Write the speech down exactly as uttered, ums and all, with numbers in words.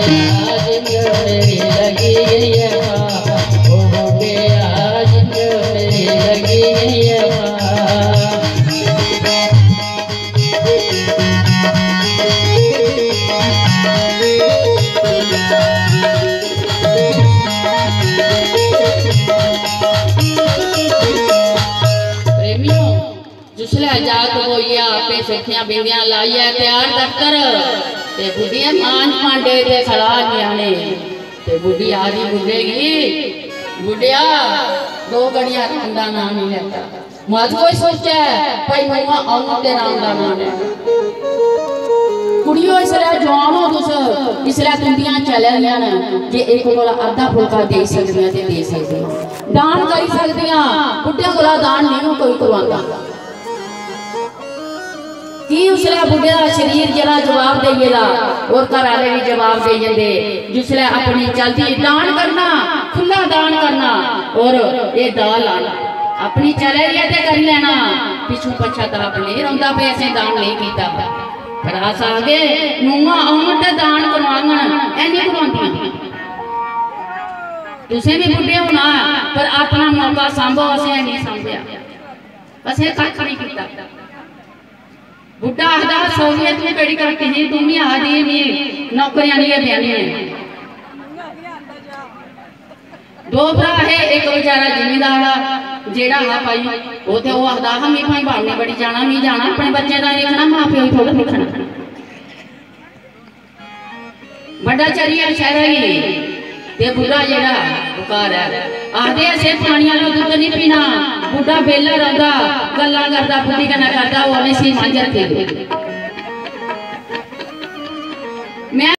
सुखियां बिंदियां लाइया तैयार दफ्तर ते बुढ़िया मांझ पांडे ते खड़ा गया ने ते बुढ़ी आदि बुढ़ेगी बुढ़िया दो घड़िया राम का नाम नहीं लेता मत कोई सोचा भाई मैं आऊं ते राम का नाम है कुड़ियों इसलिए जवान हो तुस इसलिए तुंदियां चल रही जे एक को अद्धा फुलका दे सकदियां ते दे सकदियां दान करी सकदियां बुढ़िया को दान नहीं कोई करवांदा कि उसले बुढ़े का शरीर जरा जवाब देगा और घर वाले भी जवाब दे जाते जिसले अपनी चलती दान करना खुला दान करना और ये दाल लाना अपनी चले ते कर लेना पिछू पछताप नहीं रहा पे असें दान नहीं किया पर अस आगे नूंहां आउण ते दान करवांगण ऐनी करवांदियां तुसें भी बुढ़े होना पर अपना मौका सांभो असें नहीं सांभिया असें कख नहीं किया बुढ़ा आखदा सोनिया तू केड़ी करती ही तू भी आदी नहीं नौकरियां नहीं देनी दो भरा है एक बेचारा जिमीदार जेड़ा है भाई वो ते वो आखदा हम ही भाई बाड़ने बड़ी जाना नहीं जाना अपने बच्चे का देखना मां प्यो ही थोड़ा देखना बड़ा चरिया शहर ही ते बुढ़ा जेड़ा बुकार है आखदे असें पानी वाला दुध नहीं पीना बुढ़ा बेला रहंदा गल्लां करदा बुढ़ी कन्नै करदा वो हमें सी मांझ रखे